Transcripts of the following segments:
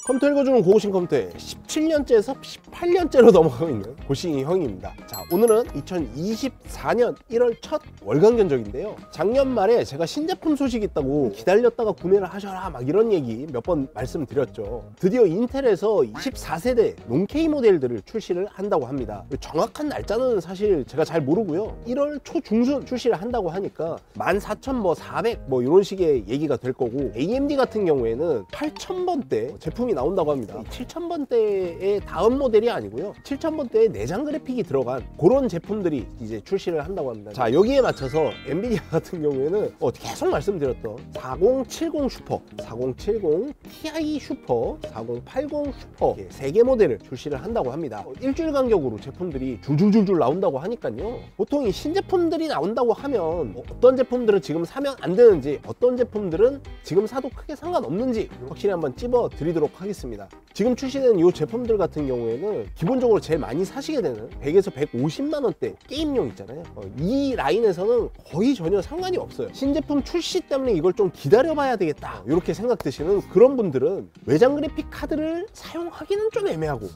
컴퓨터 읽어주는 고고싱 컴퓨터에 17년째에서 18년째로 넘어가고 있는 고싱이 형입니다. 자, 오늘은 2024년 1월 첫 월간 견적인데요. 작년 말에 제가 신제품 소식이 있다고 기다렸다가 구매를 하셔라 막 이런 얘기 몇 번 말씀드렸죠. 드디어 인텔에서 24세대 롱K 모델들을 출시를 한다고 합니다. 정확한 날짜는 사실 제가 잘 모르고요. 1월 초중순 출시를 한다고 하니까 14,400 뭐 이런 식의 얘기가 될 거고, AMD 같은 경우에는 8,000번대 제품이 나온다고 합니다. 7,000번대의 다음 모델이 아니고요, 7,000번대에 내장 그래픽이 들어간 그런 제품들이 이제 출시를 한다고 합니다. 자, 여기에 맞춰서 엔비디아 같은 경우에는 계속 말씀드렸던 4070 슈퍼, 4070 Ti 슈퍼, 4080 슈퍼 이렇게 3개 모델을 출시를 한다고 합니다. 일주일 간격으로 제품들이 줄줄줄줄 나온다고 하니까요. 보통 이 신제품들이 나온다고 하면 어떤 제품들은 지금 사면 안 되는지, 어떤 제품들은 지금 사도 크게 상관없는지 확실히 한번 찝어 드리도록 하겠습니다. 지금 출시되는 이 제품들 같은 경우에는 기본적으로 제일 많이 사시게 되는 100에서 150만 원대 게임용 있잖아요. 이 라인에서는 거의 전혀 상관이 없어요. 신제품 출시 때문에 이걸 좀 기다려봐야 되겠다 이렇게 생각 드시는 그런 분들은 외장 그래픽 카드를 사용하기는 좀 애매하고,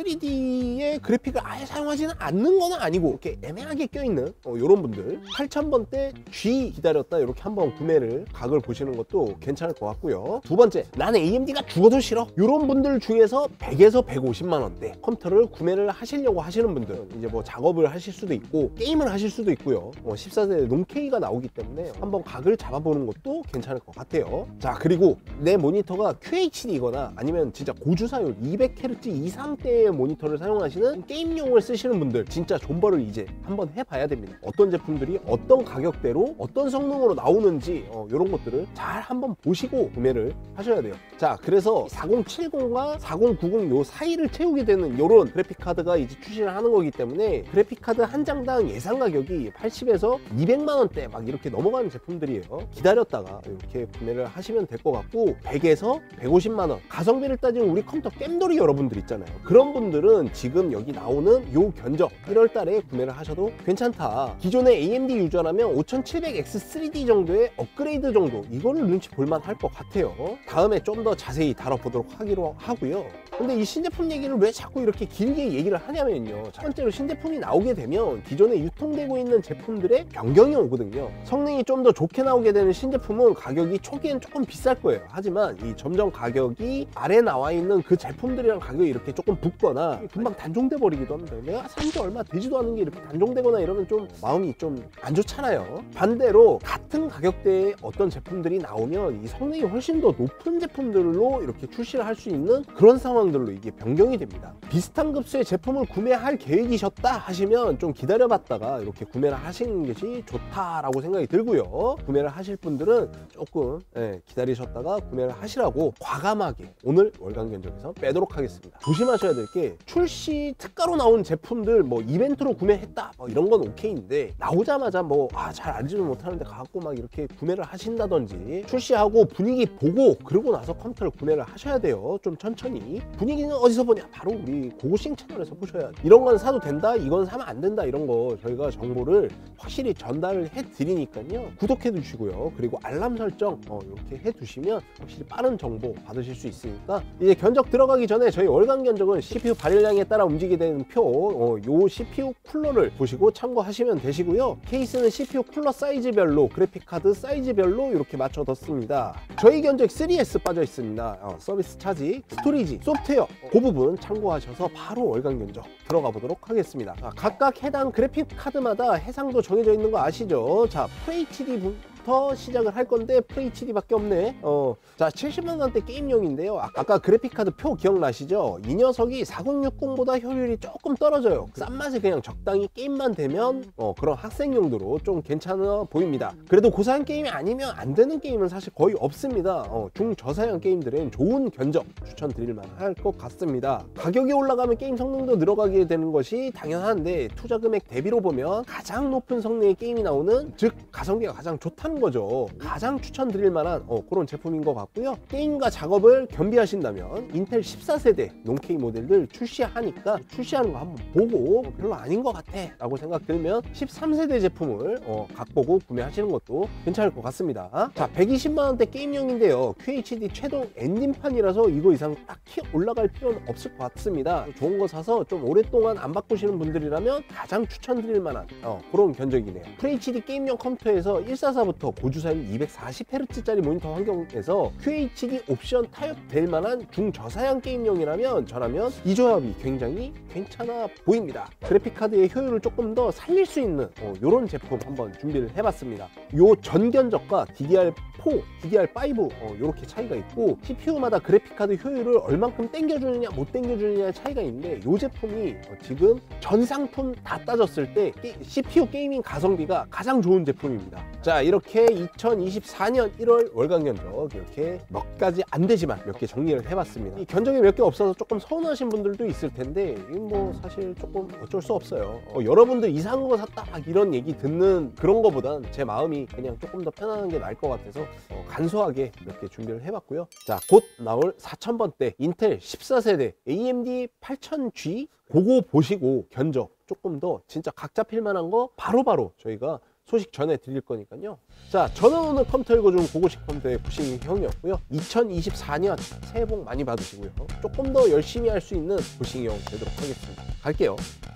3D의 그래픽을 아예 사용하지는 않는 건 아니고 이렇게 애매하게 껴있는 이런 분들 8,000번대 G 기다렸다 이렇게 한번 구매를 각을 보시는 것도 괜찮을 것 같고요. 두 번째, 나는 AMD가 죽어도 싫어 이런 분들 중에서 100에서 150만 원대 컴퓨터를 구매를 하시려고 하시는 분들, 이제 뭐 작업을 하실 수도 있고 게임을 하실 수도 있고요. 14세대 롱K가 나오기 때문에 한번 각을 잡아보는 것도 괜찮을 것 같아요. 자, 그리고 내 모니터가 QHD이거나 아니면 진짜 고주사율 200Hz 이상대의 모니터를 사용하시는 게임용을 쓰시는 분들, 진짜 존버를 이제 한번 해봐야 됩니다. 어떤 제품들이 어떤 가격대로 어떤 성능으로 나오는지 이런 것들을 잘 한번 보시고 구매를 하셔야 돼요. 자, 그래서 4070과 4090 요 사이를 채우게 되는 이런 그래픽카드가 이제 출시를 하는 거기 때문에 그래픽카드 한 장당 예상 가격이 80에서 200만 원대 막 이렇게 넘어가는 제품들이에요. 기다렸다가 이렇게 구매를 하시면 될 것 같고, 100에서 150만 원 가성비를 따지면 우리 컴퓨터 겜돌이 여러분들 있잖아요. 그런 분들은 지금 여기 나오는 요 견적 1월 달에 구매를 하셔도 괜찮다. 기존의 AMD 유저라면 5700X3D 정도의 업그레이드 정도, 이거를 눈치 볼만 할 것 같아요. 다음에 좀 더 자세히 다뤄보도록 하기로 하고요. 근데 이 신제품 얘기를 왜 자꾸 이렇게 길게 얘기를 하냐면요, 첫 번째로 신제품이 나오게 되면 기존에 유통되고 있는 제품들의 변경이 오거든요. 성능이 좀 더 좋게 나오게 되는 신제품은 가격이 초기엔 조금 비쌀 거예요. 하지만 이 점점 가격이 아래 나와 있는 그 제품들이랑 가격이 이렇게 조금 붙거나 금방 단종돼 버리기도 합니다. 내가 산 지 얼마 되지도 않은 게 이렇게 단종되거나 이러면 좀 마음이 좀 안 좋잖아요. 반대로 같은 가격대의 어떤 제품들이 나오면 이 성능이 훨씬 더 높은 제품들로 이렇게 출시를 할 수 있는 그런 상황들로 이게 변경이 됩니다. 비슷한 급수의 제품을 구매할 계획이셨다 하시면 좀 기다려봤다가 이렇게 구매를 하시는 것이 좋다라고 생각이 들고요. 구매를 하실 분들은 조금 기다리셨다가 구매를 하시라고 과감하게 오늘 월간 견적에서 빼도록 하겠습니다. 조심하셔야 될 게, 출시 특가로 나온 제품들 뭐 이벤트로 구매했다 뭐 이런 건 오케이인데, 나오자마자 잘 알지도 못하는데 가갖고 막 이렇게 구매를 하신다든지, 출시하고 분위기 보고 그러고 나서 컴퓨터를 구매를 하셔야 돼요. 좀 천천히. 분위기는 어디서 보냐? 바로 우리 고고싱 채널에서 보셔야 돼. 이런 건 사도 된다, 이건 사면 안 된다, 이런 거 저희가 정보를 확실히 전달을 해 드리니까요. 구독해 두시고요. 그리고 알람 설정 이렇게 해 두시면 확실히 빠른 정보 받으실 수 있으니까, 이제 견적 들어가기 전에 저희 월간 견적은 CPU 발열량에 따라 움직이게 되는 표, 요 CPU 쿨러를 보시고 참고하시면 되시고요. 케이스는 CPU 쿨러 사이즈별로, 그래픽카드 사이즈별로 이렇게 맞춰뒀습니다. 저희 견적 3S 빠져 있습니다. 서비스 차지, 스토리지, 소프트웨어 그 부분 참고하셔서 바로 월간 견적 들어가 보도록 하겠습니다. 각각 해당 그래픽 카드마다 해상도 정해져 있는 거 아시죠? 자, FHD부터 시작을 할 건데 FHD밖에 없네. 자, 70만 원대 게임용인데요. 아까 그래픽카드 표 기억나시죠? 이 녀석이 4060보다 효율이 조금 떨어져요. 싼 맛에 그냥 적당히 게임만 되면 그런 학생용도로 좀 괜찮아 보입니다. 그래도 고사양 게임이 아니면 안 되는 게임은 사실 거의 없습니다. 중저사양 게임들은 좋은 견적 추천드릴 만할 것 같습니다. 가격이 올라가면 게임 성능도 늘어가게 되는 것이 당연한데, 투자 금액 대비로 보면 가장 높은 성능의 게임이 나오는, 즉 가성비가 가장 좋다는 하는 거죠. 가장 추천드릴 만한 그런 제품인 것 같고요. 게임과 작업을 겸비하신다면 인텔 14세대 롱케이 모델들 출시하니까 출시하는 거 한번 보고 별로 아닌 것 같아 라고 생각 들면 13세대 제품을 각보고 구매하시는 것도 괜찮을 것 같습니다. 자, 120만원대 게임용인데요. QHD 최종 엔진판이라서 이거 이상 딱히 올라갈 필요는 없을 것 같습니다. 좋은 거 사서 좀 오랫동안 안 바꾸시는 분들이라면 가장 추천드릴 만한 그런 견적이네요. FHD 게임용 컴퓨터에서 144부터 고주사율 240Hz짜리 모니터 환경에서 QHD 옵션 타협될 만한 중저사양 게임용이라면 저라면 이 조합이 굉장히 괜찮아 보입니다. 그래픽카드의 효율을 조금 더 살릴 수 있는 이런 제품 한번 준비를 해봤습니다. 요 전견적과 DDR4, DDR5 이렇게 차이가 있고 CPU마다 그래픽카드 효율을 얼만큼 땡겨주느냐 못 땡겨주느냐의 차이가 있는데 이 제품이 지금 전 상품 다 따졌을 때 CPU 게이밍 가성비가 가장 좋은 제품입니다. 자, 이렇게 2024년 1월 월간 견적 이렇게 몇 가지 안 되지만 몇 개 정리를 해봤습니다. 이 견적이 몇 개 없어서 조금 서운하신 분들도 있을 텐데 이건 뭐 사실 조금 어쩔 수 없어요. 여러분들 이상한 거 샀다 막 이런 얘기 듣는 그런 거보단 제 마음이 그냥 조금 더 편안한 게 나을 것 같아서 간소하게 몇 개 준비를 해봤고요. 자, 곧 나올 4000번대 인텔 14세대 AMD 8000G 그거 보시고 견적 조금 더 진짜 각 잡힐 만한 거 바로바로 저희가 소식 전해 드릴 거니까요. 자, 저는 오늘 컴퓨터 읽어준 고고식 컴퓨터의 구싱이 형이었고요. 2024년 새해 복 많이 받으시고요. 조금 더 열심히 할 수 있는 구싱이 형 되도록 하겠습니다. 갈게요.